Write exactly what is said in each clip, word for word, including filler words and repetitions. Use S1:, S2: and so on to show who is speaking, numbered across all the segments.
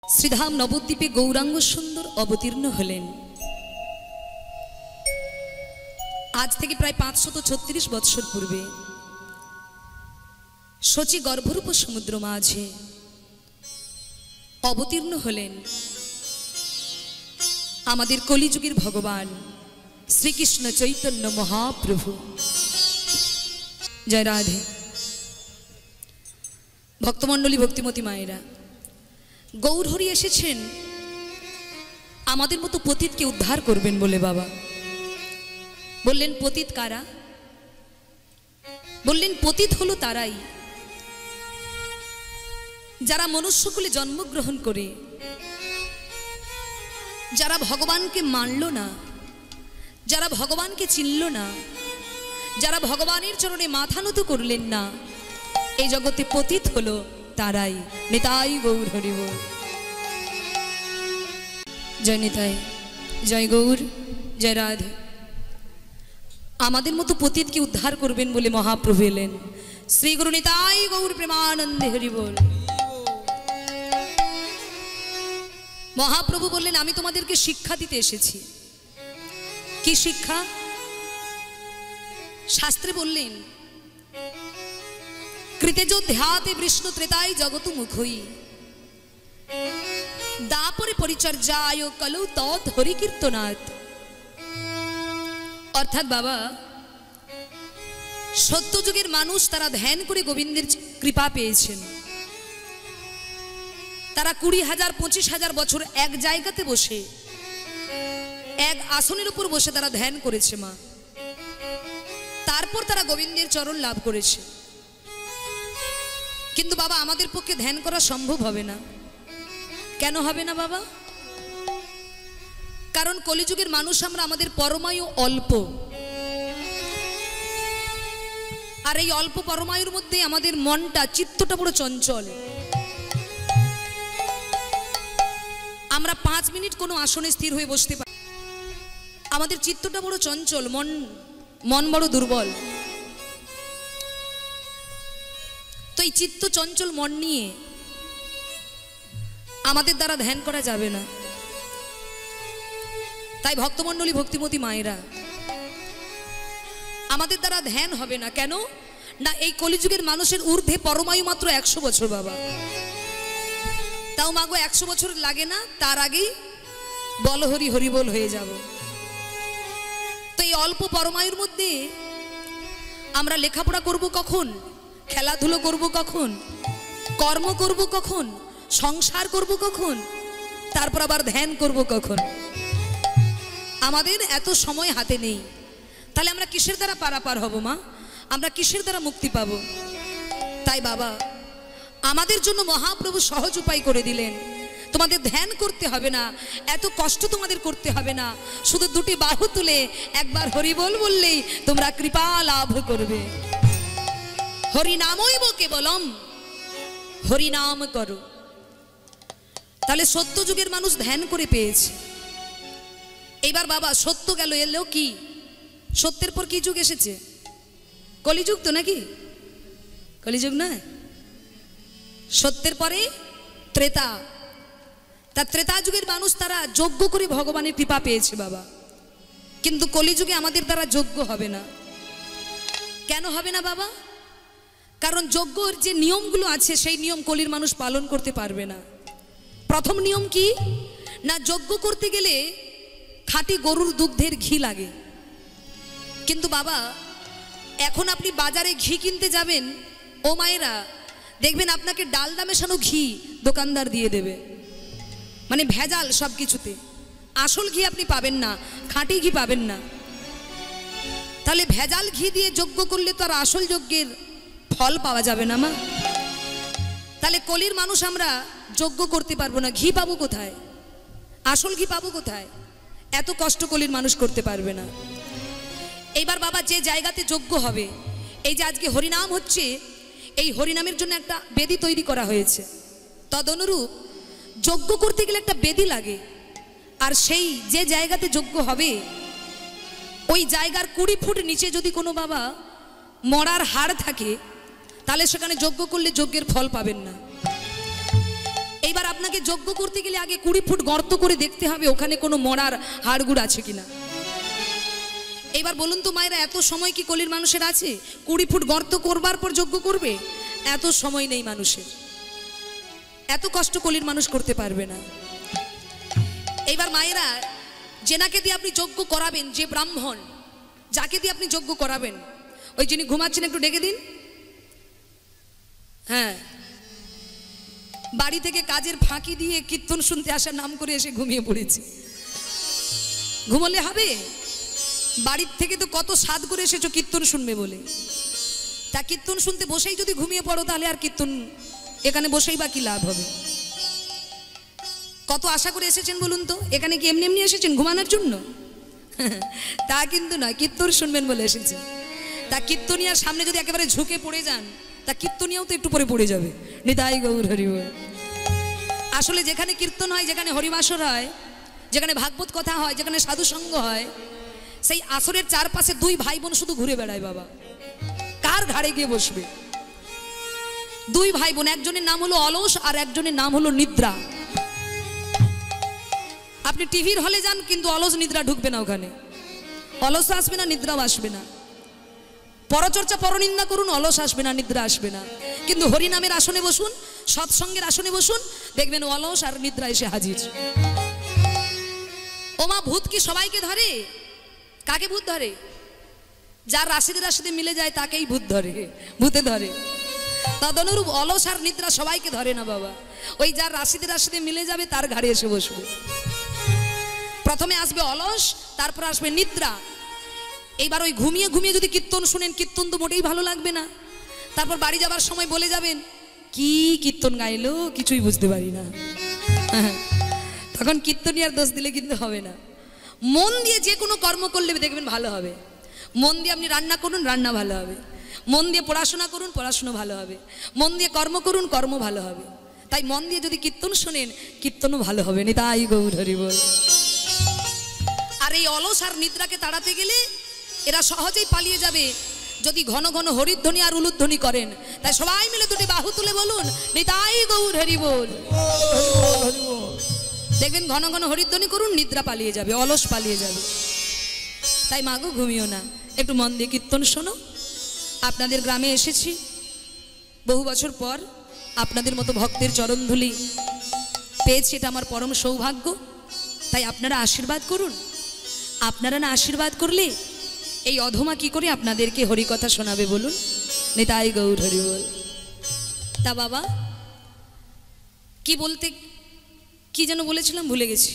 S1: শ্রীধাম নবদ্বীপে গৌরাঙ্গ সুন্দর অবতীর্ণ হলেন। আজ থেকে প্রায় পাঁচশত ছত্রিশ বৎসর পূর্বে শচী গর্ভরূপ সমুদ্র মাঝে অবতীর্ণ হলেন আমাদের কলিযুগের ভগবান শ্রীকৃষ্ণ চৈতন্য মহাপ্রভু। জয় রাধে। ভক্তমণ্ডলী, ভক্তিমতী মায়েরা, গৌরহরি এসেছেন আমাদের মতো পতিতকে উদ্ধার করবেন বলে। বাবা বললেন, পতিত কারা? বললেন, পতিত হলো তারাই যারা মনুষ্যকুলে জন্মগ্রহণ করে, যারা ভগবানকে মানল না, যারা ভগবানকে চিনল না, যারা ভগবানের চরণে মাথা নত করলেন না, এই জগতে পতিত হলো তারাই। নিতাই গৌর হরি বল। জয় নিতাই, জয় গৌর, জয় রাধে। আমাদের মতো পতিতকে উদ্ধার করবেন বলে মহাপ্রভু এলেন। শ্রী গুরু নিতাই গৌর প্রেমানন্দে হরি বল। মহাপ্রভু বললেন, আমি তোমাদেরকে শিক্ষা দিতে এসেছি। কি শিক্ষা? শাস্ত্রে বললেন, কৃতেযোধ্যাতে বিষ্ণু ত্রেতায় জগত মুখই দাপরে পরিচর্যায় কলৌ তৎ হরি কীর্তনাথ। অর্থাৎ বাবা, সত্যযুগের মানুষ তারা ধ্যান করে গোবিন্দের কৃপা পেয়েছেন। তারা কুড়ি হাজার পঁচিশ হাজার বছর এক জায়গাতে বসে, এক আসনের উপর বসে তারা ধ্যান করেছে মা। তারপর তারা গোবিন্দের চরণ লাভ করেছে। কিন্তু বাবা, আমাদের পক্ষে ধ্যান করা সম্ভব হবে না। কেন হবে না বাবা? কারণ কলিযুগের মানুষ আমরা, আমাদের পরমায়ু অল্প। আর এই অল্প পরমায়ুর মধ্যে আমাদের মনটা, চিত্তটা বড় চঞ্চল। আমরা পাঁচ মিনিট কোনো আসনে স্থির হয়ে বসতে পারি। আমাদের চিত্তটা বড় চঞ্চল, মন মন বড় দুর্বল। তো এই চিত্ত চঞ্চল মন নিয়ে আমাদের দ্বারা ধ্যান করা যাবে না। তাই ভক্তমণ্ডলী, ভক্তিমতী মায়েরা, আমাদের দ্বারা ধ্যান হবে না। কেন না? এই কলিযুগের মানুষের ঊর্ধ্বে পরমায়ু মাত্র একশো বছর বাবা। তাও মাগো একশো বছর লাগে না, তার আগেই বল হরি হরি বল হয়ে যাব। তো এই অল্প পরমায়ুর মধ্যে আমরা লেখাপড়া করব কখন? খেলাধুলো করব কখন? কর্ম করব কখন? সংসার করব কখন? তারপর আবার ধ্যান করব কখন? আমাদের এত সময় হাতে নেই। তাহলে আমরা কিসের দ্বারা পারাপার হব মা? আমরা কিসের দ্বারা মুক্তি পাব? তাই বাবা, আমাদের জন্য মহাপ্রভু সহজ উপায় করে দিলেন। তোমাদের ধ্যান করতে হবে না, এত কষ্ট তোমাদের করতে হবে না। শুধু দুটি বাহু তুলে একবার হরি বল বললেই তোমরা কৃপা লাভ করবে। হরিনামই কেবলম, হরিনাম করো। তাহলে সত্য যুগের মানুষ ধ্যান করে পেয়েছে। এইবার বাবা, সত্য গেল, এলো কি? সত্যের পর কি যুগ এসেছে? কলিযুগ তো নাকি? কলিযুগ নয়, সত্যের পরে ত্রেতা। তা ত্রেতা যুগের মানুষ তারা যজ্ঞ করে ভগবানের কৃপা পেয়েছে বাবা। কিন্তু কলিযুগে আমাদের দ্বারা যজ্ঞ হবে না। কেন হবে না বাবা? কারণ যজ্ঞর যে নিয়মগুলো আছে সেই নিয়ম কলির মানুষ পালন করতে পারবে না। প্রথম নিয়ম কি না? যজ্ঞ করতে গেলে খাঁটি গরুর দুগ্ধের ঘি লাগে। কিন্তু বাবা, এখন আপনি বাজারে ঘি কিনতে যাবেন, ও মায়েরা, দেখবেন আপনাকে ডালডা মেশানো ঘি দোকানদার দিয়ে দেবে। মানে ভেজাল সব কিছুতে। আসল ঘি আপনি পাবেন না, খাঁটি ঘি পাবেন না। তাহলে ভেজাল ঘি দিয়ে যজ্ঞ করলে তো আর আসল যজ্ঞের ফল পাওয়া যাবে না মা। তাহলে কলির মানুষ আমরা যজ্ঞ করতে পারবো না। ঘি পাবো কোথায়? আসল ঘি পাবো কোথায়? এত কষ্ট কলির মানুষ করতে পারবে না। এইবার বাবা, যে জায়গাতে যজ্ঞ হবে, এই যে আজকে হরিনাম হচ্ছে, এই হরিনামের জন্য একটা বেদি তৈরি করা হয়েছে। তদনুরূপ যজ্ঞ করতে গেলে একটা বেদি লাগে। আর সেই যে জায়গাতে যজ্ঞ হবে, ওই জায়গার কুড়ি ফুট নিচে যদি কোনো বাবা মরার হাড় থাকে, তাহলে সেখানে যজ্ঞ করলে যজ্ঞের ফল পাবেন না। এইবার আপনাকে যজ্ঞ করতে গেলে আগে কুড়ি ফুট গর্ত করে দেখতে হবে ওখানে কোনো মরার হাড়গুড় আছে কিনা। এইবার বলুন তো মায়েরা, এত সময় কি কলির মানুষের আছে? কুড়ি ফুট গর্ত করবার পর যজ্ঞ করবে? এত সময় নেই মানুষের, এত কষ্ট কলির মানুষ করতে পারবে না। এইবার মায়েরা, যেনাকে দিয়ে আপনি যজ্ঞ করাবেন, যে ব্রাহ্মণ যাকে দিয়ে আপনি যজ্ঞ করাবেন, ওই যিনি ঘুমাচ্ছেন একটু ডেকে দিন। হ্যাঁ, বাড়ি থেকে কাজের ফাঁকি দিয়ে কীর্তন শুনতে আসার নাম করে এসে ঘুমিয়ে পড়েছে। ঘুমলে হবে? বাড়ির থেকে তো কত সাধ করে এসেছো কীর্তন শুনবে বলে, তা কীর্তন শুনতে বসেই যদি ঘুমিয়ে পড়ো তাহলে আর কীর্তন এখানে বসেই বা কি লাভ হবে? কত আশা করে এসেছেন বলুন তো? এখানে কি এমনি এমনি এসেছেন ঘুমানোর জন্য? তা কিন্তু নয়, কীর্তন শুনবেন বলে এসেছেন। তা কীর্তনিয়ার সামনে যদি একেবারে ঝুঁকে পড়ে যান, তা কীর্তনিয়াও তো একটু পরে পড়ে যাবে। নিতাই গৌর হরি বল। আসলে যেখানে কীর্তন হয়, যেখানে হরিবাসর হয়, যেখানে ভাগবত কথা হয়, যেখানে সাধু সঙ্গ হয়, সেই আসরের চারপাশে দুই ভাই বোন শুধু ঘুরে বেড়ায় বাবা। কার ঘাড়ে গিয়ে বসবে? দুই ভাই বোন, একজনের নাম হলো অলস আর একজনের নাম হলো নিদ্রা। আপনি টিভির হলে যান, কিন্তু অলস নিদ্রা ঢুকবে না ওখানে। অলস আসবে না, নিদ্রাও আসবে না। পরচর্চা পরনিন্দা করুন, অলস আসবে না, নিদ্রা আসবে না। কিন্তু হরিনামের আসনে বসুন, সৎসঙ্গের আসনে বসুন, দেখবেন অলস আর নিদ্রা এসে হাজির। ওমা, ভূত কি সবাইকে ধরে? কাকে ভূত ধরে? যার রাশিতে রাশিতে মিলে যায় তাকেই ভূত ধরে, ভূতে ধরে। তদনুরূপ অলস আর নিদ্রা সবাইকে ধরে না বাবা। ওই যার রাশিতে রাশিতে মিলে যাবে তার ঘাড়ে এসে বসবে। প্রথমে আসবে অলস, তারপর আসবে নিদ্রা। এইবার ওই ঘুমিয়ে ঘুমিয়ে যদি কীর্তন শুনেন, কীর্তন তো মোটেই ভালো লাগবে না। তারপর বাড়ি যাবার সময় বলে যাবেন, কি কীর্তন গাইলো, কিছুই বুঝতে পারি না। তখন কীর্তনিয়ার দোষ দিলে কিন্তু হবে না। মন দিয়ে যে কোনো কর্ম করলে দেখবেন ভালো হবে। মন দিয়ে আপনি রান্না করুন, রান্না ভালো হবে। মন দিয়ে পড়াশোনা করুন, পড়াশোনা ভালো হবে। মন দিয়ে কর্ম করুন, কর্ম ভালো হবে। তাই মন দিয়ে যদি কীর্তন শোনেন, কীর্তনও ভালো হবে। নিতাই গৌর হরি বল। আর এই অলস আর নিদ্রাকে তাড়াতে গেলে এরা সহজেই পালিয়ে যাবে যদি ঘন ঘন হরিধ্বনি আর উলুধ্বনি করেন। তাই সবাই মিলে দুটি বাহু তুলে বলুন, নিতাই গৌর হরি বল। দেখবেন ঘন ঘন হরিধ্বনি করুন, নিদ্রা পালিয়ে যাবে, অলস পালিয়ে যাবে। তাই মাগো, ঘুমিও না, একটু মন দিয়ে কীর্তন শোনো। আপনাদের গ্রামে এসেছি বহু বছর পর, আপনাদের মতো ভক্তের চরণধুলি পেয়েছি, এটা আমার পরম সৌভাগ্য। তাই আপনারা আশীর্বাদ করুন। আপনারা না আশীর্বাদ করলে এই অধমা কি করে আপনাদেরকে হরিকথা শোনাবে বলুন? নিতাই গৌর হরি বল। তা বাবা, কি বলতে কি যেন বলেছিলাম, ভুলে গেছি।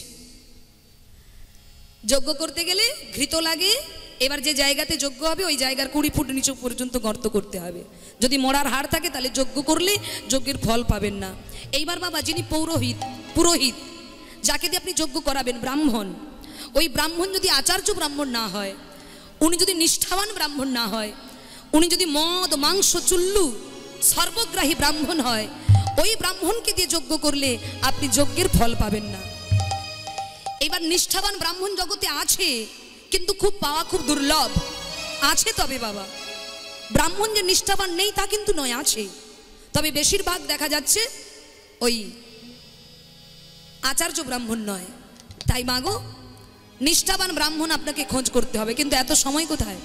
S1: যজ্ঞ করতে গেলে ঘৃত লাগে। এবার যে জায়গাতে যজ্ঞ হবে ওই জায়গার কুড়ি ফুট নিচু পর্যন্ত গর্ত করতে হবে। যদি মরার হাড় থাকে তাহলে যজ্ঞ করলে যজ্ঞের ফল পাবেন না। এইবার বাবা, যিনি পৌরোহিত, পুরোহিত, যাকে দিয়ে আপনি যজ্ঞ করাবেন, ব্রাহ্মণ, ওই ব্রাহ্মণ যদি আচার্য ব্রাহ্মণ না হয়, উনি যদি নিষ্ঠাবান ব্রাহ্মণ না হয়, উনি যদি মদ মাংস চুল্লু সর্বগ্রাহী ব্রাহ্মণ হয়, ওই ব্রাহ্মণকে দিয়ে যজ্ঞ করলে আপনি যজ্ঞের ফল পাবেন না। এবার নিষ্ঠাবান ব্রাহ্মণ জগতে আছে, কিন্তু খুব পাওয়া খুব দুর্লভ। আছে তবে বাবা, ব্রাহ্মণ যে নিষ্ঠাবান নেই তা কিন্তু নয়, আছে। তবে বেশিরভাগ দেখা যাচ্ছে ওই আচার্য ব্রাহ্মণ নয়। তাই মাগো, নিষ্ঠাবান ব্রাহ্মণ আপনাকে খোঁজ করতে হবে, কিন্তু এত সময় কোথায়?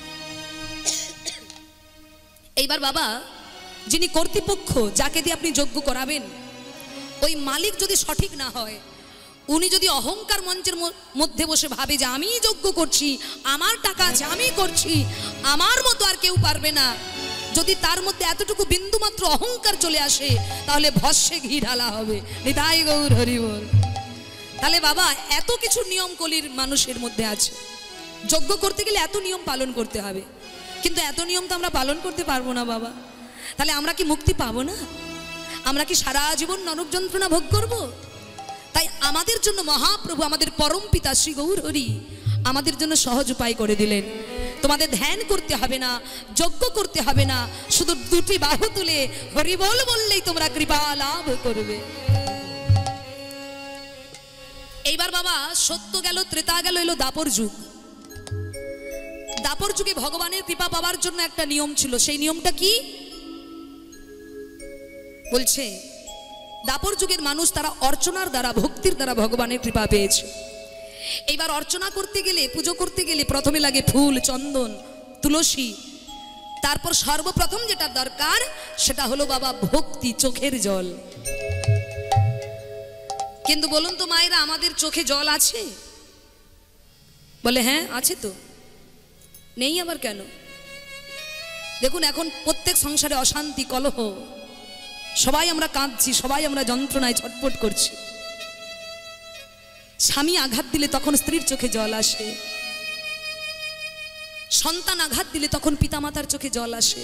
S1: এইবার বাবা, যিনি কর্তৃপক্ষ, যাকে দিয়ে আপনি যজ্ঞ করাবেন, ওই মালিক যদি সঠিক না হয়, উনি যদি অহংকার মঞ্চের মধ্যে বসে ভাবে যে আমি যজ্ঞ করছি, আমার টাকা আছে, আমি করছি, আমার মতো আর কেউ পারবে না, যদি তার মধ্যে এতটুকু বিন্দুমাত্র অহংকার চলে আসে, তাহলে ভস্মে ঘি ঢালা হবে। নিতাই গৌর হরি বল। তাহলে বাবা, এত কিছু নিয়ম কলির মানুষের মধ্যে আছে। যজ্ঞ করতে গেলে এত নিয়ম পালন করতে হবে, কিন্তু এত নিয়ম তো আমরা পালন করতে পারবো না বাবা। তাহলে আমরা কি মুক্তি পাবো না? আমরা কি সারা জীবন নরক যন্ত্রণা ভোগ করব? তাই আমাদের জন্য মহাপ্রভু, আমাদের পরম পিতা শ্রী গৌর হরি আমাদের জন্য সহজ উপায় করে দিলেন। তোমাদের ধ্যান করতে হবে না, যজ্ঞ করতে হবে না, শুধু দুটি বাহু তুলে হরি বল বললেই তোমরা কৃপা লাভ করবে। এইবার বাবা, সত্য গেল, ত্রেতা গেল, এলো দাপর যুগ। দাপর যুগে ভগবানের কৃপা পাওয়ার জন্য একটা নিয়ম ছিল। সেই নিয়মটা কি বলছে? দাপর যুগের মানুষ তারা অর্চনার দ্বারা, ভক্তির দ্বারা ভগবানের কৃপা পেয়েছে। এইবার অর্চনা করতে গেলে, পুজো করতে গেলে প্রথমে লাগে ফুল, চন্দন, তুলসী। তারপর সর্বপ্রথম যেটা দরকার সেটা হলো বাবা ভক্তি, চোখের জল। কিন্তু বলুন তো মায়েরা, আমাদের চোখে জল আছে? বলে হ্যাঁ আছে তো। নেই আবার কেন? দেখুন এখন প্রত্যেক সংসারে অশান্তি, কলহ, সবাই আমরা কাঁদছি, সবাই আমরা যন্ত্রণায় ছটফট করছি। স্বামী আঘাত দিলে তখন স্ত্রীর চোখে জল আসে, সন্তান আঘাত দিলে তখন পিতামাতার চোখে জল আসে,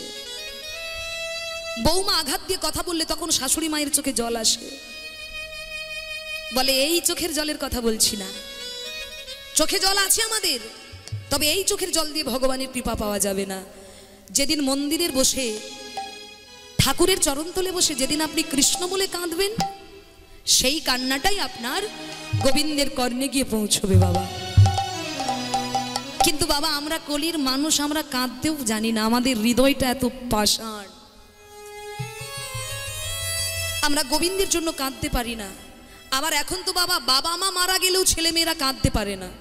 S1: বৌমা আঘাত দিয়ে কথা বললে তখন শাশুড়ি মায়ের চোখে জল আসে। বলে এই চোখের জলের কথা বলছি না, চোখে জল আছে আমাদের, তবে এই চোখের জল দিয়ে ভগবানের কৃপা পাওয়া যাবে না। যেদিন মন্দিরের বসে, ঠাকুরের চরণতলে বসে যেদিন আপনি কৃষ্ণ বলে কাঁদবেন, সেই কান্নাটাই আপনার গোবিন্দের কর্ণে গিয়ে পৌঁছবে বাবা। কিন্তু বাবা আমরা কলির মানুষ, আমরা কাঁদতেও জানি না, আমাদের হৃদয়টা এত পাষাণ, আমরা গোবিন্দের জন্য কাঁদতে পারি না। আবার এখন তো বাবা, বাবা মা মারা গেলেও ছেলে মেয়েরা কাঁদতে পারে না।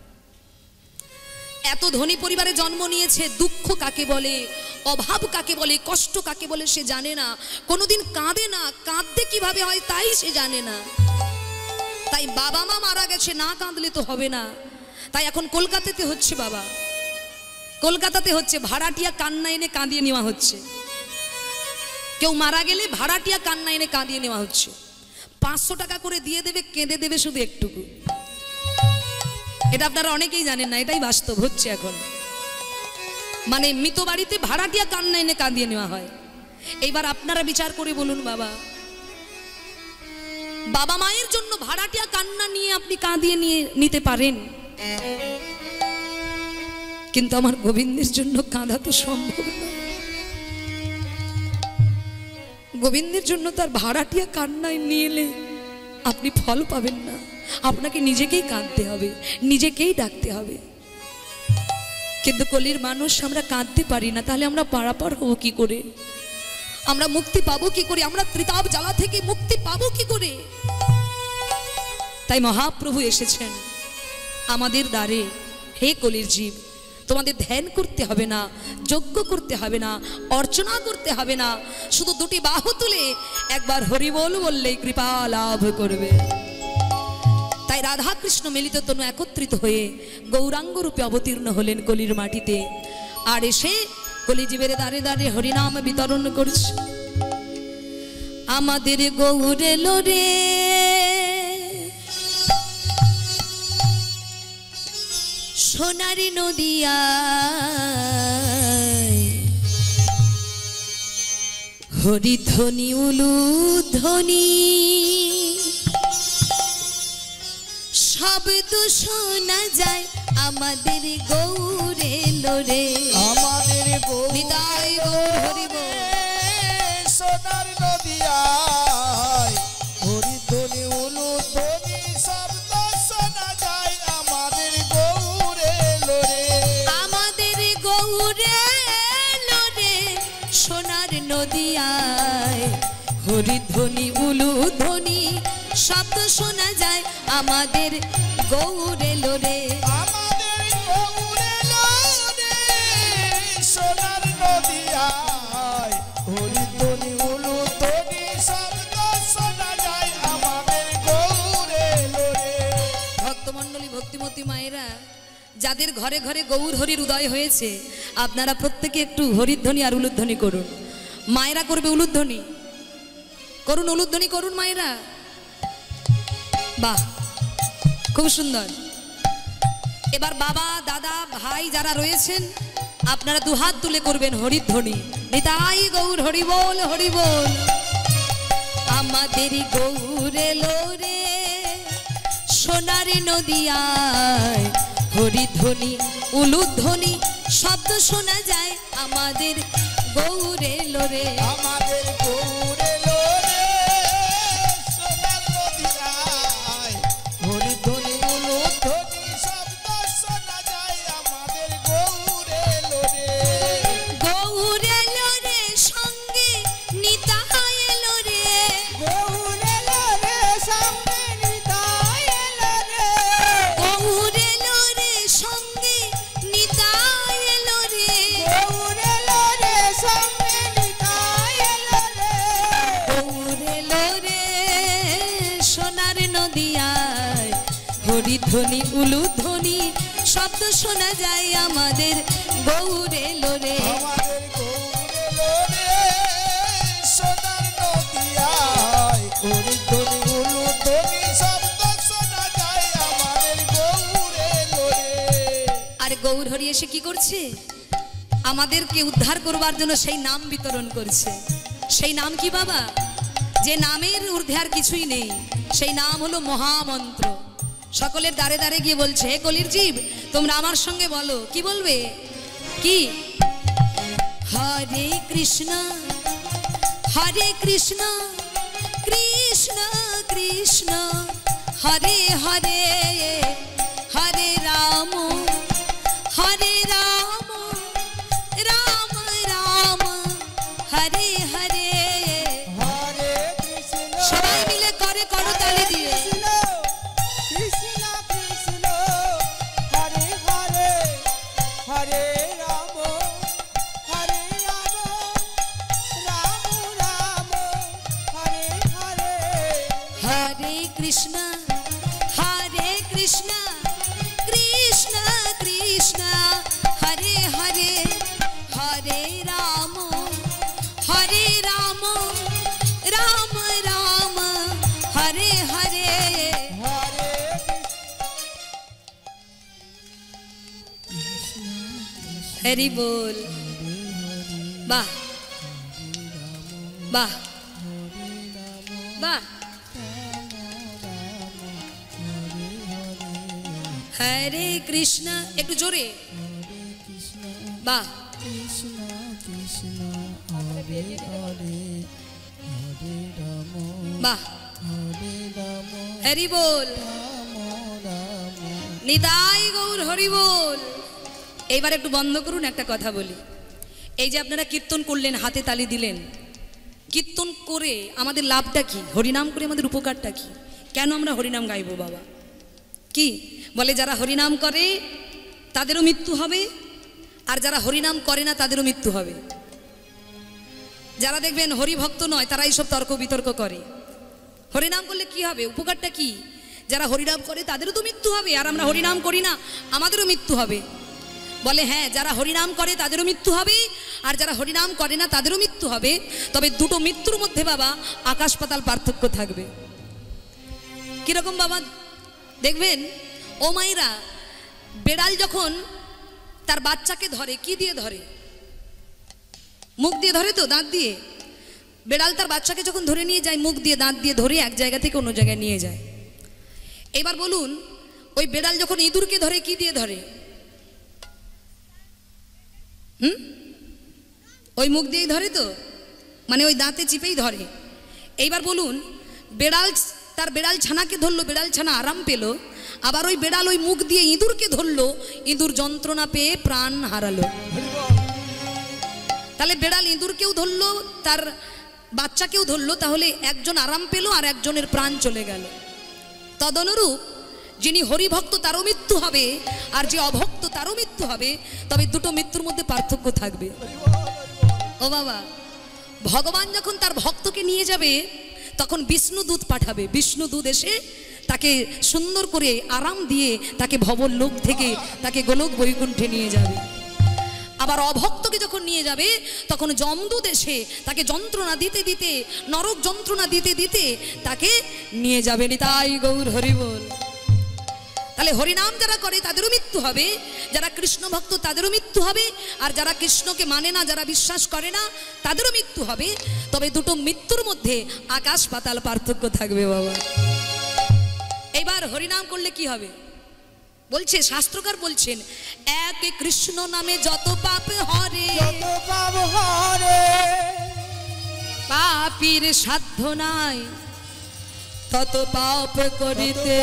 S1: এত ধনী পরিবারে জন্ম নিয়েছে, দুঃখ কাকে বলে, অভাব কাকে বলে, কষ্ট কাকে বলে সে জানে না, কোনোদিন কাঁদে না, কাঁদতে কিভাবে হয় তাই সে জানে না। তাই বাবা মা মারা গেছে, না কাঁদলে তো হবে না। তাই এখন কলকাতাতে হচ্ছে বাবা, কলকাতাতে হচ্ছে ভাড়াটিয়া কান্না এনে কাঁদিয়ে নেওয়া হচ্ছে। কেউ মারা গেলে ভাড়াটিয়া কান্না এনে কাঁদিয়ে নেওয়া হচ্ছে। পাঁচশো টাকা করে দিয়ে দেবে, কেঁদে দেবে শুধু একটুকু। এটা আপনারা অনেকেই জানেন না, এটাই বাস্তব হচ্ছে এখন। মানে মৃত বাড়িতে ভাড়াটিয়া কান্না এনে কাঁদিয়ে নেওয়া হয়। এইবার আপনারা বিচার করে বলুন বাবা, বাবা মায়ের জন্য ভাড়াটিয়া কান্না নিয়ে আপনি কাঁদিয়ে নিয়ে নিতে পারেন, কিন্তু আমার গোবিন্দের জন্য কাঁদা তো সম্ভব না। গোবিন্দের জন্য তার ভাড়াটিয়া কান্নায় নিয়ে এলে আপনি ফল পাবেন না। আপনাকে নিজেকেই কাঁদতে হবে, নিজেকেই ডাকতে হবে। কিন্তু কলির মানুষ আমরা কাঁদতে পারি না, তাহলে আমরা পারাপার হবো কি করে? আমরা মুক্তি পাবো কি করে? আমরা ত্রিতাপ জ্বালা থেকে মুক্তি পাবো কি করে? তাই মহাপ্রভু এসেছেন আমাদের দ্বারে। হে কলির জীব, তোমাদের ধ্যান করতে হবে না, যজ্ঞ করতে হবে না, অর্চনা করতে হবে না, শুধু দুটি বাহু তুলে একবার হরি বল বললেই কৃপা লাভ করবে। তাই রাধা কৃষ্ণ মিলিত তনু একত্রিত হয়ে গৌরাঙ্গ রূপে অবতীর্ণ হলেন কলির মাটিতে, আর এসে কলিজীবের দ্বারে দ্বারে হরিনাম বিতরণ করছে। আমাদের গৌর এলো রে, সোনারি নদিয়ায়, হরিধ্বনি উলুধ্বনি শব্দ শোনা যায়। আমাদের গৌর এলো রে,
S2: আমাদের
S1: নিতাই গৌর হরি বল।
S2: সোনার নদিয়ায় হরিধ্বনি উলুধ্বনি শব্দ শোনা যায়। আমাদের গৌর এলো রে,
S1: আমাদের গৌর এলো রে, সোনার নদিয়ায় হরিধ্বনি উলুধ্বনি শব্দ শোনা যায়। আমাদের গৌর এলো রে,
S2: আমাদের গৌর এলো রে, সোনার নদিয়ায় হরিধ্বনি উলুধ্বনি শব্দ শোনা যায়। আমাদের গৌর এলো রে।
S1: ভক্তমণ্ডলী, ভক্তিমতী মায়েরা, যাদের ঘরে ঘরে গৌর হরির উদয় হয়েছে, আপনারা প্রত্যেকে একটু হরিধ্বনি আর উলুধ্বনি করুন। মায়েরা করবে উলুধ্বনি, করুন উলুধ্বনি করুন মায়েরা। বাহ, খুব সুন্দর। এবার বাবা, দাদা, ভাই যারা রয়েছেন, আপনারা দুহাত তুলে করবেন হরিধ্বনি। নিতাই গৌর হরি বল, হরি বল। আমাদের গৌর এলো রে, সোনার নদিয়ায় হরিধ্বনি উলুধ্বনি শব্দ শোনা যায়। আমাদের গৌর এলো রে,
S2: আমাদের গৌর এলো রে, সোনার নদিয়ায় হরিধ্বনি উলুধ্বনি শব্দ শোনা যায়। আমাদের গৌর এলো রে,
S1: গৌর এলো রে, সঙ্গে নিতাই এলো রে,
S2: গৌর
S1: ধ্বনি উলু ধ্বনি শব্দ শোনা যায় আমাদের গৌর এলো রে।
S2: আমাদের গৌর এলো রে সোনার নদিয়ায় হরি ধ্বনি উলু ধ্বনি শব্দ শোনা যায় আমাদের গৌর এলো রে।
S1: আর গৌর হরি এসে কি করছে? আমাদেরকে উদ্ধার করবার জন্য সেই নাম বিতরণ করছে। সেই নাম কি বাবা? যে নামের ঊর্ধ্বে আর কিছুই নেই, সেই নাম হলো মহামন্ত্র। সকলের দ্বারে দ্বারে গিয়ে বলছে, হে কলির জীব, তোমরা আমার সঙ্গে বলো। কি বলবে? কি? হরে কৃষ্ণ হরে কৃষ্ণ কৃষ্ণ কৃষ্ণ হরে হরে হরে রাম হরে রাম রাম রাম হরে হরে।
S2: হরে কৃষ্ণ
S1: সবাই মিলে করে করতালি দিয়ে
S2: কৃষ্ণ কৃষ্ণ হরে হরে হরে রাম হরে রাম রাম রাম হরে হরে।
S1: হরে কৃষ্ণ হরে কৃষ্ণ কৃষ্ণ কৃষ্ণ হরে হরে হরে রাম হরে রাম রাম রাম হরে হরে।
S2: হরে
S1: হরি বল। বাহ বাহ বাহ। হরে কৃষ্ণ, একটু জোরে। বাহ
S2: কৃষ্ণ কৃষ্ণ হরে হরে হরে রাম
S1: বাহ।
S2: হরে রাম
S1: হরি বল।
S2: রাম রাম।
S1: নিতাই গৌর হরি বল। এইবার একটু বন্ধ করুন, একটা কথা বলি। এই যে আপনারা কীর্তন করলেন, হাতে তালি দিলেন, কীর্তন করে আমাদের লাভটা কি? হরিনাম করে আমাদের উপকারটা কি? কেন আমরা হরিনাম গাইবো বাবা? কি বলে? যারা হরিনাম করে তাদেরও মৃত্যু হবে, আর যারা হরিনাম করে না তাদেরও মৃত্যু হবে। যারা দেখবেন হরিভক্ত নয় তারা এইসব তর্ক বিতর্ক করে। হরিনাম করলে কি হবে? উপকারটা কি? যারা হরিনাম করে তাদেরও তো মৃত্যু হবে, আর আমরা হরিনাম করি না আমাদেরও মৃত্যু হবে। বলে হ্যাঁ, যারা হরিনাম করে তাদেরও মৃত্যু হবে, আর যারা হরিনাম করে না তাদেরও মৃত্যু হবে। তবে দুটো মৃত্যুর মধ্যে বাবা আকাশ পাতাল পার্থক্য থাকবে। কিরকম বাবা? দেখবেন ও মায়েরা, বেড়াল যখন তার বাচ্চাকে ধরে, কি দিয়ে ধরে? মুখ দিয়ে ধরে তো, দাঁত দিয়ে। বেড়াল তার বাচ্চাকে যখন ধরে নিয়ে যায়, মুখ দিয়ে দাঁত দিয়ে ধরে এক জায়গা থেকে অন্য জায়গায় নিয়ে যায়। এবার বলুন, ওই বেড়াল যখন ইঁদুরকে ধরে, কি দিয়ে ধরে? হুম ওই মুখ দিয়েই ধরে তো, মানে ওই দাঁতে চিপেই ধরে। এইবার বলুন, বেড়াল তার বেড়াল ছানাকে ধরলো, বেড়াল ছানা আরাম পেল, আবার ওই বেড়াল ওই মুখ দিয়ে ইঁদুরকে ধরলো, ইঁদুর যন্ত্রণা পেয়ে প্রাণ হারালো। তাহলে বেড়াল ইঁদুরকেও ধরলো, তার বাচ্চাকেও ধরলো, তাহলে একজন আরাম পেল আর একজনের প্রাণ চলে গেল। তদনুরূপ যিনি হরিভক্ত তারও মৃত্যু হবে, আর যে অভক্ত তারও মৃত্যু হবে। তবে দুটো মৃত্যুর মধ্যে পার্থক্য থাকবে। ও বাবা, ভগবান যখন তার ভক্তকে নিয়ে যাবে তখন বিষ্ণু দূত পাঠাবে। বিষ্ণু দূত এসে তাকে সুন্দর করে আরাম দিয়ে তাকে ভবলোক থেকে তাকে গোলক বৈকুণ্ঠে নিয়ে যাবে। আবার অভক্তকে যখন নিয়ে যাবে তখন যমদূত এসে তাকে যন্ত্রণা দিতে দিতে, নরক যন্ত্রণা দিতে দিতে তাকে নিয়ে যাবে। নিতাই গৌর হরি বল। তাহলে হরিনাম যারা করে তাদেরও মৃত্যু হবে, যারা কৃষ্ণ ভক্ত তাদেরও মৃত্যু হবে, আর যারা কৃষ্ণকে মানে না, যারা বিশ্বাস করে না তাদেরও মৃত্যু হবে। তবে দুটো মৃত্যুর মধ্যে আকাশ পাতাল পার্থক্য থাকবে বাবা। এবার হরিনাম করলে কি হবে? বলছে শাস্ত্রকার বলছেন, এক কৃষ্ণ নামে যত পাপ হরে,
S2: যত পাপ হরে
S1: পাপীর সাধ্য নাই তত পাপ করিতে।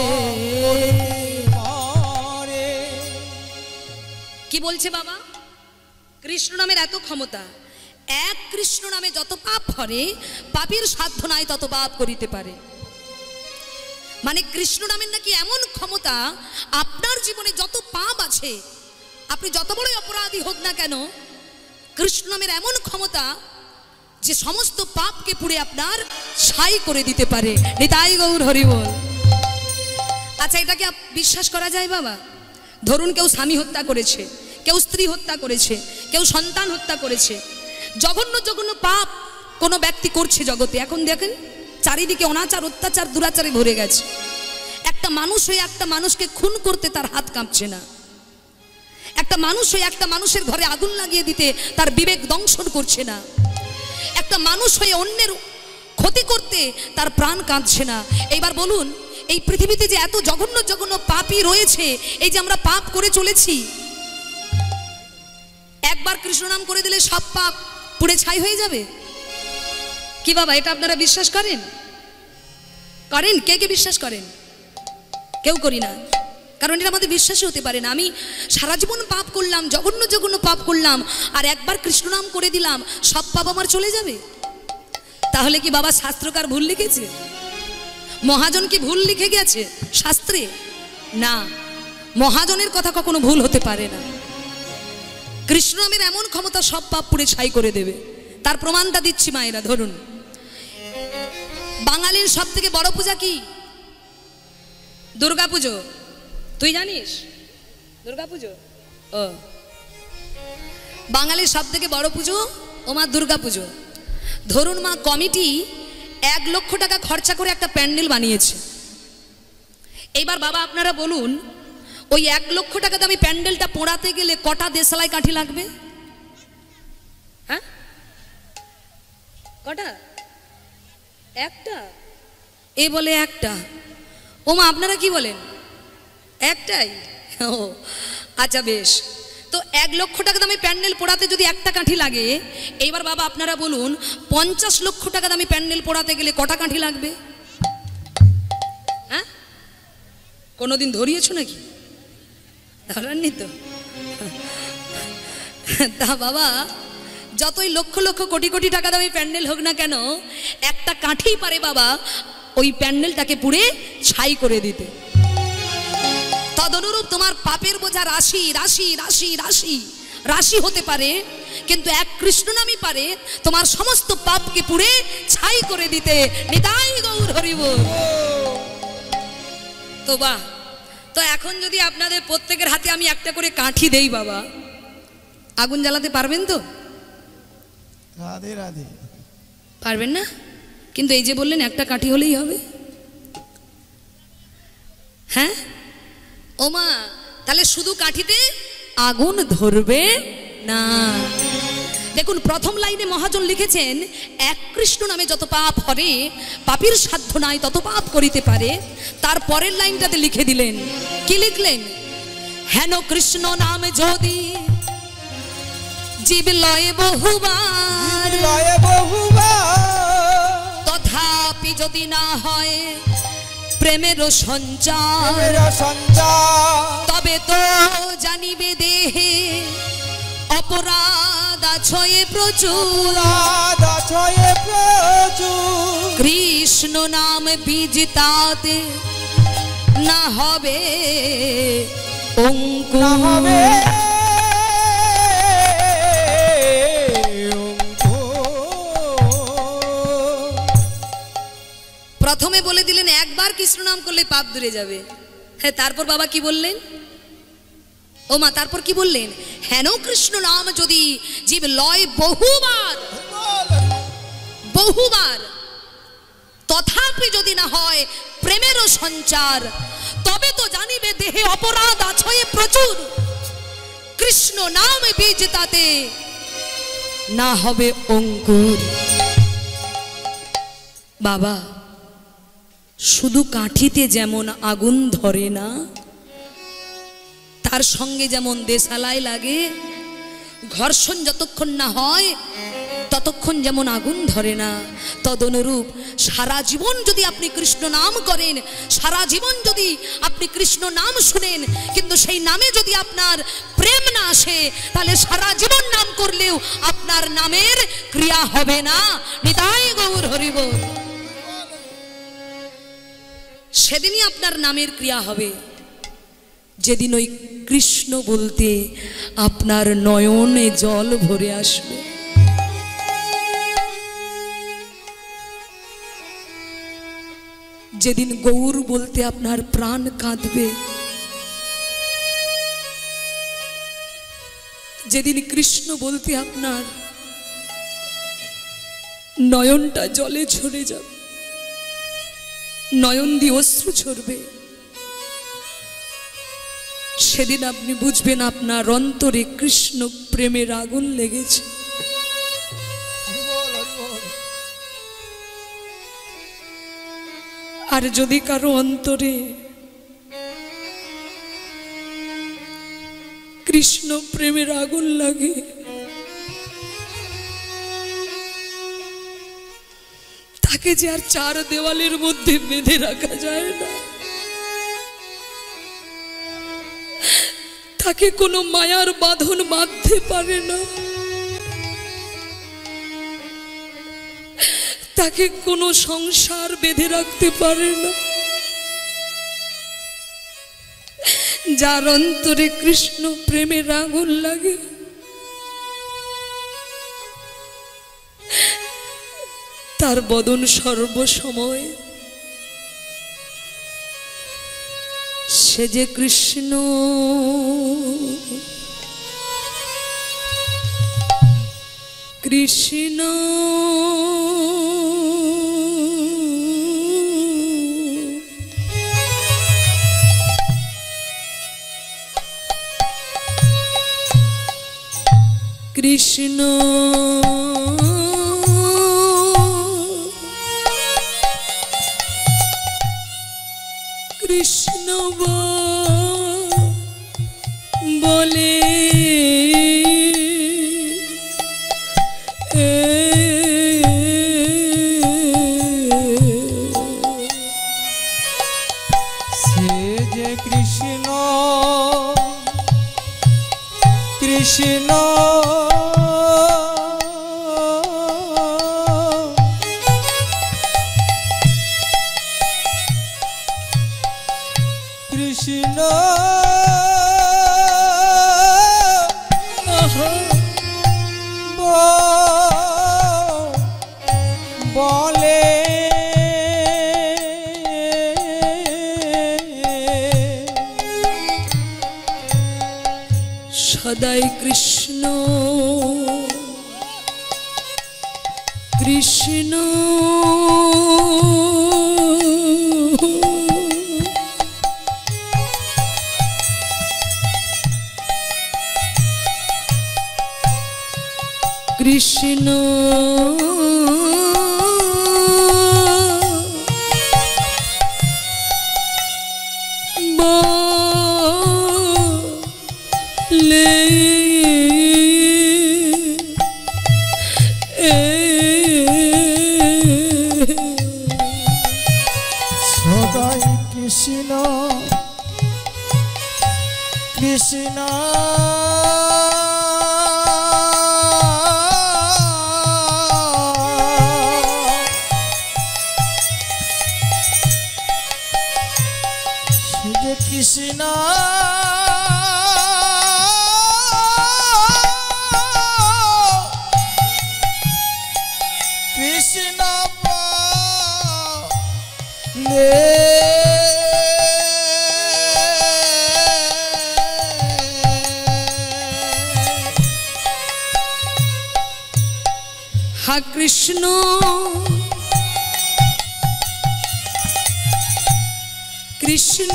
S1: কি বলছে বাবা? কৃষ্ণ নামের এত ক্ষমতা, এক কৃষ্ণ নামে যত পাপ হরে, পাপীর সাধ্য নাই তত পাপ করিতে পারে। মানে কৃষ্ণ নামের নাকি এমন ক্ষমতা, আপনার জীবনে যত পাপ আছে, আপনি যত বড়ই অপরাধী হোক না কেন, কৃষ্ণ নামের এমন ক্ষমতা যে সমস্ত পাপকে পুড়ে আপনার ছাই করে দিতে পারে। নিতাই গৌর হরি বল। আর আচ্ছা এটা কি বিশ্বাস করা যায় বাবা? ধরুন কেউ স্বামী হত্যা করেছে, কেউ স্ত্রী হত্যা করেছে, কেউ সন্তান হত্যা করেছে, জঘন্য জঘন্য পাপ কোনো ব্যক্তি করছে জগতে। এখন দেখেন চারিদিকে অনাচার অত্যাচার দুরাচারে ভরে গেছে। একটা মানুষ হয়ে একটা মানুষকে খুন করতে তার হাত কাঁপছে না। একটা মানুষ হয়ে একটা মানুষের ঘরে আগুন লাগিয়ে দিতে তার বিবেক দংশন করছে না। একটা মানুষ হয়ে অন্যের ক্ষতি করতে তার প্রাণ কাঁদছে না। এইবার বলুন এই পৃথিবীতে যে এত জঘন্য জঘন্য পাপই রয়েছে, এই যে আমরা পাপ করে চলেছি, একবার কৃষ্ণ নাম করে দিলে সব পাপ পুড়ে ছাই হয়ে যাবে কি বাবা? এটা আপনারা বিশ্বাস করেন? করেন? কে কে বিশ্বাস করেন? কেউ করি না, কারণ এটা আমাদের বিশ্বাসই হতে পারে না। আমি সারা জীবন পাপ করলাম, জঘন্য জঘন্য পাপ করলাম, আর একবার কৃষ্ণ নাম করে দিলাম সব পাপ আমার চলে যাবে? তাহলে কি বাবা শাস্ত্রকার ভুল লিখেছে? মহাজন কি ভুল লিখে গেছে শাস্ত্রে? না, মহাজনের কথা কখনো ভুল হতে পারে না। কৃষ্ণ নামের এমন ক্ষমতা সব পাপ পুড়ে ছাই করে দেবে। তার প্রমাণটা দিচ্ছি মায়েরা। ধরুন বাঙালির সব থেকে বড় পূজা কি? দুর্গা পুজো। তুই জানিস দুর্গা পুজো? ও, বাঙালির সব থেকে বড় পুজো ও মা দুর্গা পুজো। ধরুন মা কমিটি এক লক্ষ টাকা খরচা করে একটা প্যান্ডেল বানিয়েছে। এইবার বাবা আপনারা বলুন ওই এক লক্ষ টাকা দামি প্যান্ডেলটা পোড়াতে গেলে কটা দেশালাই কাঠি লাগবে? হ্যাঁ, কটা? একটা? এ বলে একটা। ও মা আপনারা কি বলেন? একটাই? ও আচ্ছা বেশ। তো এক লক্ষ টাকা দামি প্যান্ডেল পোড়াতে যদি একটা কাঠি লাগে, এইবার বাবা আপনারা বলুন পঞ্চাশ লক্ষ টাকা দামি প্যান্ডেল পোড়াতে গেলে কটা কাঠি লাগবে? হ্যাঁ, কোনোদিন ধরিয়েছো নাকি? ধরাননি তো? তা বাবা যতই লক্ষ লক্ষ কোটি কোটি টাকা দামি প্যান্ডেল হোক না কেন, একটা কাঠি পারে বাবা ওই প্যান্ডেলটাকে পুড়ে ছাই করে দিতে। তদনুরূপ তোমার পাপের বোঝা রাশি রাশি রাশি রাশি রাশি হতে পারে, কিন্তু এক কৃষ্ণ নামই পারে তোমার সমস্ত পাপকে পুড়ে ছাই করে দিতে। নিতাই গৌর হরি বল। তো বাহ, তো এখন যদি আপনাদের প্রত্যেকের হাতে আমি একটা করে কাঠি দেই বাবা, আগুন জ্বালাতে পারবেন তো?
S2: রাধে রাধে।
S1: পারবেন না? কিন্তু এই যে বললেন একটা কাঠি হলেই হবে। হ্যাঁ ও মা, তাহলে শুধু কাঠিতে আগুন ধরবে না। দেখুন প্রথম লাইনে মহাজন লিখেছেন এক কৃষ্ণ নামে যত পাপ হরে পাপীর সাধ্য নাই তত পাপ করিতে পারে। তার পরের লাইনটাতে লিখে দিলেন, কি লিখলেন? হেন কৃষ্ণ নাম যদি জীব লয়ে বহুবার,
S2: লয়ে বহুবার
S1: তথাপি যদি না হয় প্রেমের সঞ্চার, তবে তো জানিবে দেহে অপরাধ আছয়ে প্রচুর, কৃষ্ণ নাম বীজ তাতে না হবে অঙ্কুর। প্রথমে বলে দিলেন একবার কৃষ্ণ নাম করলে পাপ দূরে যাবে। হ্যাঁ, তারপর বাবা কি বললেন? ও মা তারপর কি বললেন? হেন কৃষ্ণ নাম যদি জীব লয় বহুবার, বহুবার, তথাপি যদি না হয় প্রেমেরও সঞ্চার, তবে তো জানিবে দেহে অপরাধ আছয়ে প্রচুর, কৃষ্ণ নাম বীজ তাতে না হবে অঙ্কুর। বাবা শুধু কাঠিতে যেমন আগুন ধরে না, তার সঙ্গে যেমন দেশালাই লাগে, ঘর্ষণ যতক্ষণ না হয় ততক্ষণ যেমন আগুন ধরে না, তদনুরূপ সারা জীবন যদি আপনি কৃষ্ণ নাম করেন, সারা জীবন যদি আপনি কৃষ্ণ নাম শুনেন, কিন্তু সেই নামে যদি আপনার প্রেম না আসে, তাহলে সারা জীবন নাম করলেও আপনার নামের ক্রিয়া হবে না। নিতাই গৌর হরি বল। সেদিনই আপনার নামের ক্রিয়া হবে যেদিন ওই কৃষ্ণ বলতে আপনার নয়নে জল ভরে আসবে। যেদিন গৌর বলতে আপনার প্রাণ কাঁদবে, যেদিন কৃষ্ণ বলতে আপনার নয়নটা জলে ঝরে যাবে, নয়ন দিয়ে অশ্রু ঝরবে, সেদিন আপনি বুঝবেন আপনার অন্তরে কৃষ্ণ প্রেমের আগুন লেগেছে। আর যদি কারো অন্তরে কৃষ্ণ প্রেমের আগুন লাগে, তাকে যে আর চার দেওয়ালের মধ্যে বেঁধে রাখা যায় না, তাকে কোনো মায়ার বাঁধন বাঁধতে পারে না, তাকে কোনো সংসার বেঁধে রাখতে পারে না। যার অন্তরে কৃষ্ণ প্রেমের আগুন লাগে, তার বদন সর্বসময় সে যে কৃষ্ণ কৃষ্ণ কৃষ্ণ কৃষ্ণ বলে
S2: সে যে কৃষ্ণ কৃষ্ণ কৃষ্ণ বলে
S1: সদাই কৃষ্ণ কৃষ্ণ কৃষ্ণ বলে
S2: সদাই কৃষ্ণ কৃষ্ণ কৃষ্ণ কৃষ্ণ বলে
S1: হা কৃষ্ণ কৃষ্ণ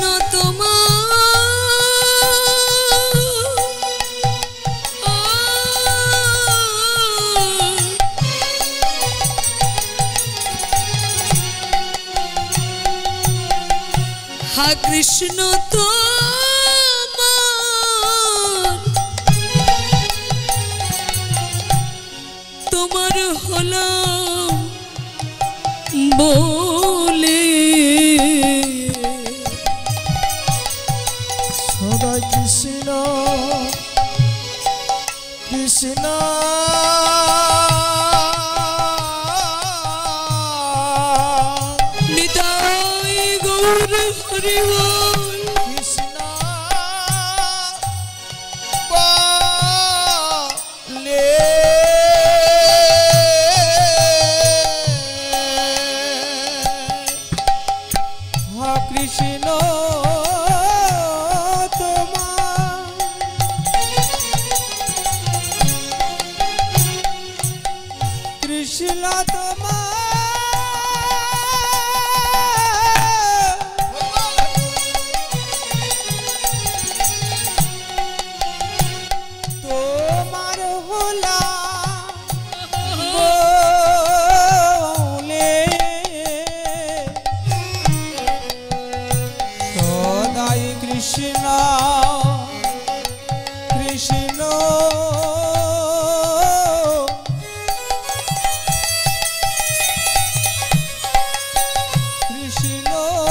S1: তোমার হা কৃষ্ণ তোমার তোমার হলাম বলে
S2: সদাই কৃষ্ণ কৃষ্ণ
S1: নিতাই গৌর হরি বল
S2: কৃষ্ণ বলে কৃষ্ণ তোমার কৃষ্ণ তোমার তোমার হলা বলে সদাই কৃষ্ণ কৃষ্ণ কৃষ্ণ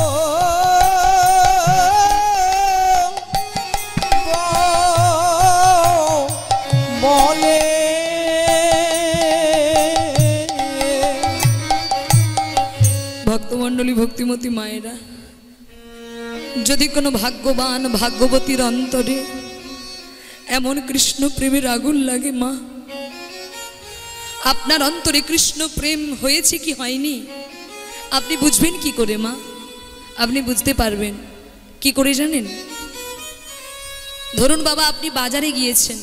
S2: বলে
S1: ভক্তমণ্ডলী ভক্তিমতী মায়েরা, যদি কোনো ভাগ্যবান ভাগ্যবতীর অন্তরে এমন কৃষ্ণ প্রেমের আগুন লাগে মা, আপনার অন্তরে কৃষ্ণ প্রেম হয়েছে কি হয়নি আপনি বুঝবেন কি করে মা? আপনি বুঝতে পারবেন কি করে জানেন? ধরুন বাবা, আপনি বাজারে গিয়েছেন,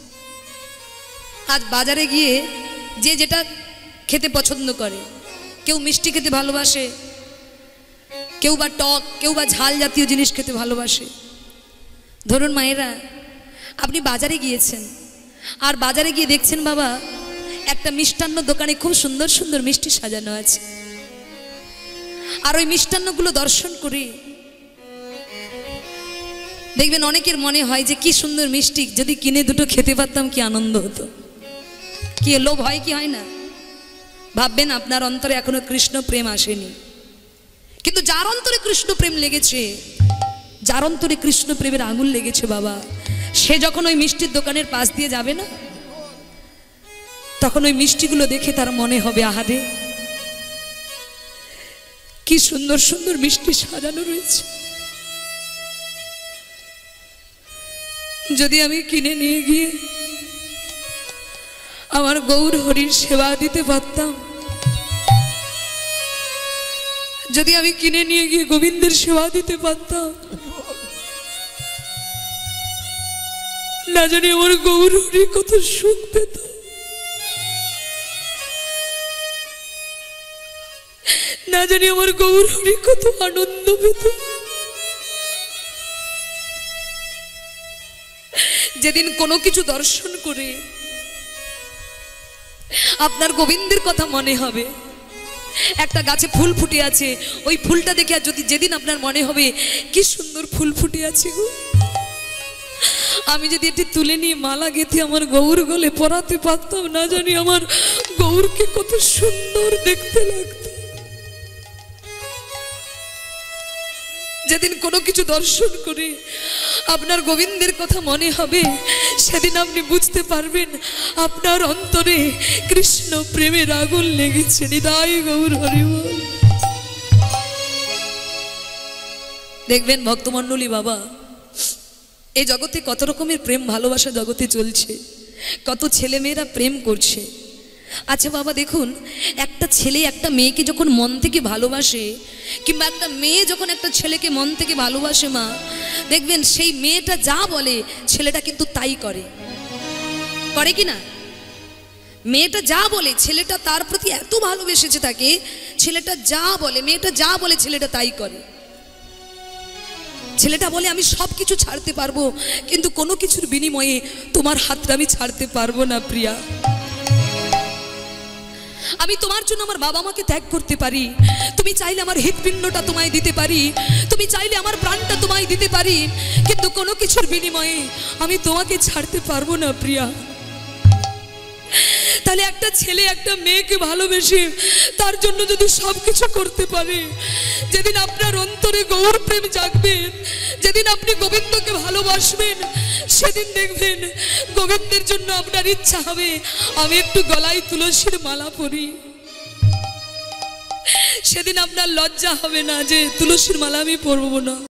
S1: আজ বাজারে গিয়ে যে যেটা খেতে পছন্দ করে, কেউ মিষ্টি খেতে ভালোবাসে, কেউ বা টক, কেউ বা ঝাল জাতীয় জিনিস খেতে ভালোবাসে। ধরুন মায়েরা, আপনি বাজারে গিয়েছেন, আর বাজারে গিয়ে দেখছেন বাবা একটা মিষ্টান্ন দোকানে খুব সুন্দর সুন্দর মিষ্টি সাজানো আছে, আর ওই মিষ্টান্নগুলো দর্শন করে দেখবেন অনেকের মনে হয় যে কি সুন্দর মিষ্টি, যদি কিনে দুটো খেতে পারতাম কি আনন্দ হতো। কি লোভ হয় কি হয় না? ভাববেন আপনার অন্তরে এখনো কৃষ্ণ প্রেম আসেনি, কিন্তু যার অন্তরে কৃষ্ণ প্রেম লেগেছে, যার অন্তরে কৃষ্ণ প্রেমের আগুন লেগেছে বাবা, সে যখন ওই মিষ্টির দোকানের পাশ দিয়ে যাবে না, তখন ওই মিষ্টিগুলো দেখে তার মনে হবে আহারে কি সুন্দর সুন্দর মিষ্টি সাজানো রয়েছে, যদি আমি কিনে নিয়ে গিয়ে আমার গৌর হরির সেবা দিতে পারতাম, যদি আমি কিনে নিয়ে গিয়ে গোবিন্দের সেবা দিতে পারতাম, না জানি আমার গৌর হরি কত সুখ পেত, না জানি আমার গৌর হরি কত আনন্দ পেত। যেদিন কোনো কিছু দর্শন করে আপনার গোবিন্দের কথা মনে হবে, একটা গাছে ফুল ফুটে আছে, ওই ফুলটা দেখে আর যদি যেদিন আপনার মনে হবে কি সুন্দর ফুল ফুটে আছে গো, আমি যদি এটি তুলে নিয়ে মালা গেঁথে আমার গৌর গলে পরাতে পারতাম, না জানি আমার গৌরকে কত সুন্দর দেখতে লাগতো। যেদিন কোনো কিছু দর্শন করে আপনার গোবিন্দের কথা মনে হবে, সেদিন আপনি বুঝতে পারবেন আপনার অন্তরে কৃষ্ণ প্রেমের আগুন লেগেছে। নিতাই গৌর হরি বল। দেখবেন ভক্তমণ্ডলী বাবা, এই জগতে কত রকমের প্রেম ভালোবাসা জগতে চলছে, কত ছেলে মেয়েরা প্রেম করছে। আচ্ছা বাবা দেখুন, একটা ছেলে একটা মেয়েকে যখন মন থেকে ভালোবাসে, কিংবা একটা মেয়ে যখন একটা ছেলেকে মন থেকে ভালোবাসে মা, দেখবেন সেই মেয়েটা যা বলে ছেলেটা কিন্তু তাই করে, করে কি না? মেয়েটা যা বলে ছেলেটা তার প্রতি এত ভালোবেসেছে তাকে, ছেলেটা যা বলে, মেয়েটা যা বলে ছেলেটা তাই করে। ছেলেটা বলে আমি সব কিছু ছাড়তে পারবো, কিন্তু কোনো কিছুর বিনিময়ে তোমার হাতটা আমি ছাড়তে পারবো না প্রিয়া। আমি তোমার জন্য আমার বাবা মাকে ত্যাগ করতে পারি, তুমি চাইলে আমার হৃৎপিণ্ডটা তোমায় দিতে পারি, তুমি চাইলে আমার প্রাণটা তোমায় দিতে পারি, কিন্তু কোনো কিছুর বিনিময়ে আমি তোমাকে ছাড়তে পারবো না প্রিয়া। তাহলে একটা ছেলে একটা মেয়েকে ভালোবেসে তার জন্য যদি সব কিছু করতে পারে, যেদিন আপনার অন্তরে গৌর প্রেম জাগবেন, যেদিন আপনি গোবিন্দকে ভালোবাসবেন, সেদিন দেখবেন গোবিন্দের জন্য আপনার ইচ্ছা হবে আমি একটু গলায় তুলসীর মালা পরি। সেদিন আপনার লজ্জা হবে না যে তুলসীর মালা আমি পরবো না।